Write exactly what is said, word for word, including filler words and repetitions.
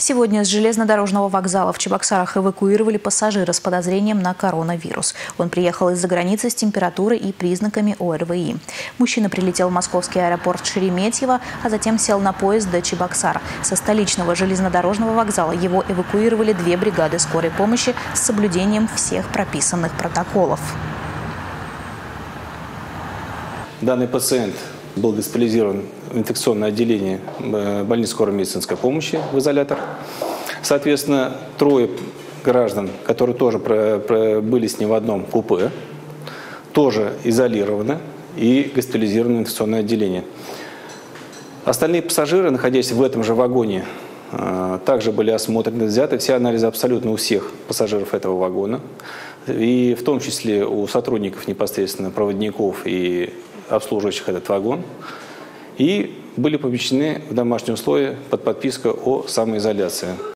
Сегодня с железнодорожного вокзала в Чебоксарах эвакуировали пассажира с подозрением на коронавирус. Он приехал из-за границы с температурой и признаками О Р Ви И. Мужчина прилетел в московский аэропорт Шереметьево, а затем сел на поезд до Чебоксар. Со столичного железнодорожного вокзала его эвакуировали две бригады скорой помощи с соблюдением всех прописанных протоколов. Данный пациент был госпитализирован в инфекционное отделение больницы скорой медицинской помощи в изолятор. Соответственно, трое граждан, которые тоже были с ним в одном купе, тоже изолированы и госпитализированы в инфекционное отделение. Остальные пассажиры, находясь в этом же вагоне, также были осмотрены, взяты все анализы абсолютно у всех пассажиров этого вагона, и в том числе у сотрудников непосредственно проводников и обслуживающих этот вагон, и были помещены в домашние условия под подписку о самоизоляции.